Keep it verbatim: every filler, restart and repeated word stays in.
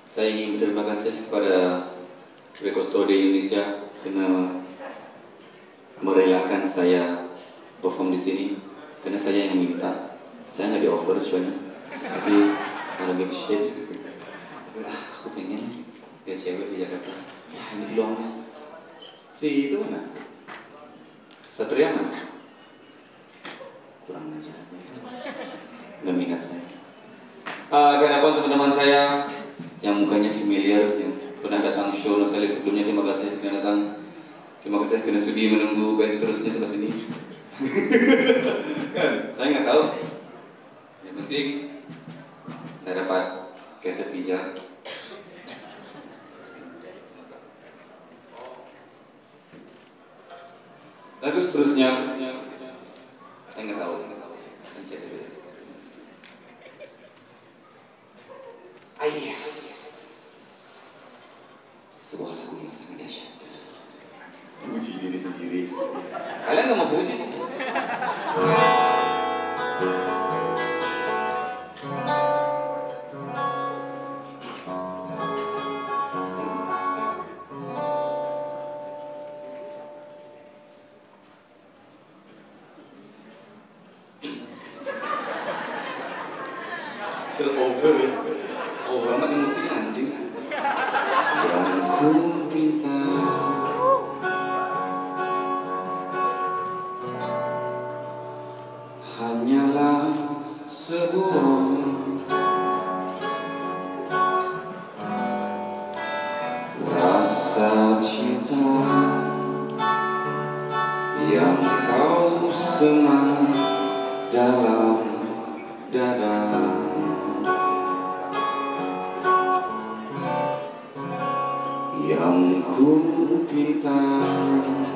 Saya ingin berterima kasih kepada Rekostode Indonesia karena merelakan saya perform di sini, karena saya yang minta. Saya nggak di offer soalnya, tapi kalau gitu shit, ah, aku pengen lihat cewek di Jakarta. Ya ini peluangnya. Si itu mana? Satria mana? Kurang ajar, nggak minat saya. Uh, Kenapa teman-teman saya yang mukanya familiar, yang pernah datang show Salleh sebelumnya, terima kasih karena datang. Terima kasih karena sudi menunggu band seterusnya sampai sini. Kan, saya nggak tahu. Yang penting saya dapat keset pijak. Lagu seterusnya, saya nggak tahu. Saya cek dulu. Ayah, sebuah lagu yang sangat dahsyat. Puji diri sendiri. Kalian nggak mau puji sih? Over ya, over amat emosinya anjing. Yang ku pinta hanyalah sebuah rasa cinta yang kau semak dalam dada. Yang ku pinta